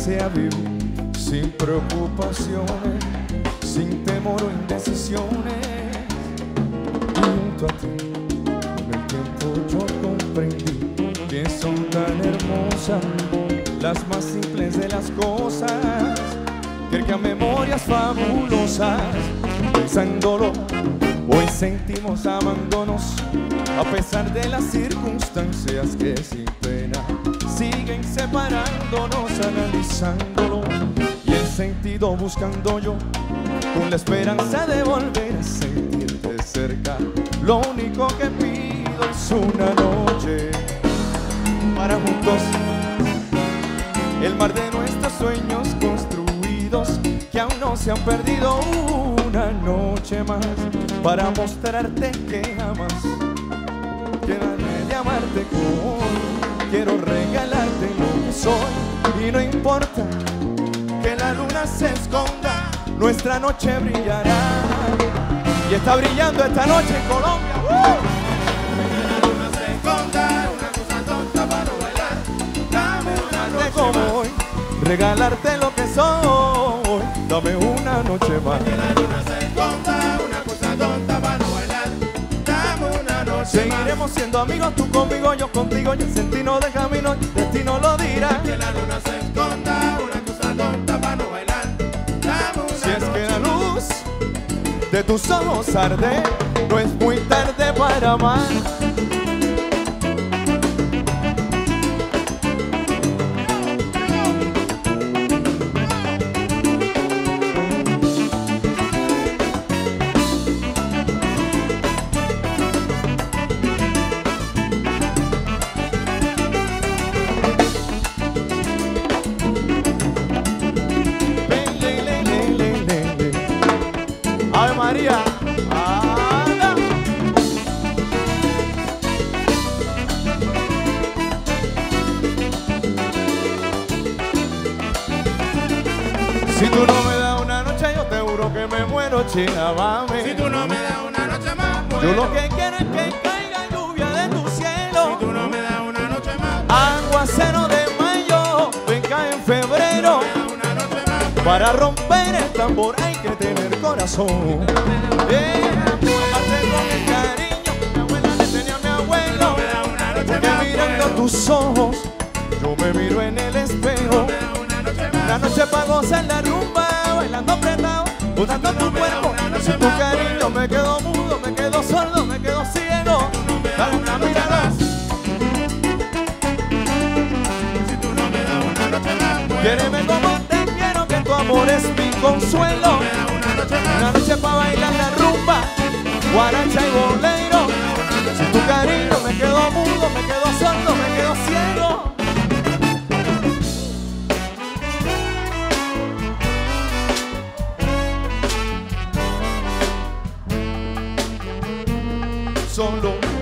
desea vivir sin preocupaciones, sin temor o indecisiones. Y junto a ti, con el tiempo yo comprendí que son tan hermosas las más simples de las cosas, que a memorias fabulosas. Pensándolo, hoy sentimos amándonos, a pesar de las circunstancias que sin pena siguen separándonos. Analizándolo y el sentido buscando yo, con la esperanza de volver a sentirte cerca. Lo único que pido es una noche para juntos, el mar de nuestros sueños construidos que aún no se han perdido. Una noche más para mostrarte que jamás quedaré de amarte como hoy. Quiero regalarte lo que soy y no importa que la luna se esconda, nuestra noche brillará. Y está brillando esta noche en Colombia. Que la luna se esconda, una cosa tonta para no bailar. Dame una noche como hoy, regalarte lo que soy. Dame una noche más. Que la luna se esconda, una cosa tonta para no bailar. Dame una noche Seguiremos siendo amigos, tú conmigo, yo contigo. Y el sentido de camino, el destino lo dirá. Que la luna se esconda, una cosa tonta para no bailar. Dame una Si es noche que la luz de tus ojos arde, no es muy tarde para amar. Ave María, anda. Si tú no me das una noche, yo te juro que me muero, china, mami. Si tú no me das una noche más, Yo lo que quiero es que caiga lluvia de tu cielo. Si tú no me das una noche más, Aguacero de mayo, venga en febrero. una noche más. Para romper el tambor hay que tener corazón. Amarte con el cariño que mi abuela le tenía a mi abuelo. Me da una noche Porque más, mirando tus ojos, yo me miro en el espejo. me da una noche más. La noche pa' gozar la rumba, bailando apretado, usando tu cuerpo. Si tu cariño me quedo mudo, me quedo sordo, me quedo ciego. Dale una mirada. Si tú no me das una noche más, Quiéreme como te quiero, que tu amor es mi consuelo. me da una noche más. Una noche pa' bailar la rumba, guaracha y bolero. Si tu cariño me quedo mudo, me quedo sordo, me quedo ciego. Solo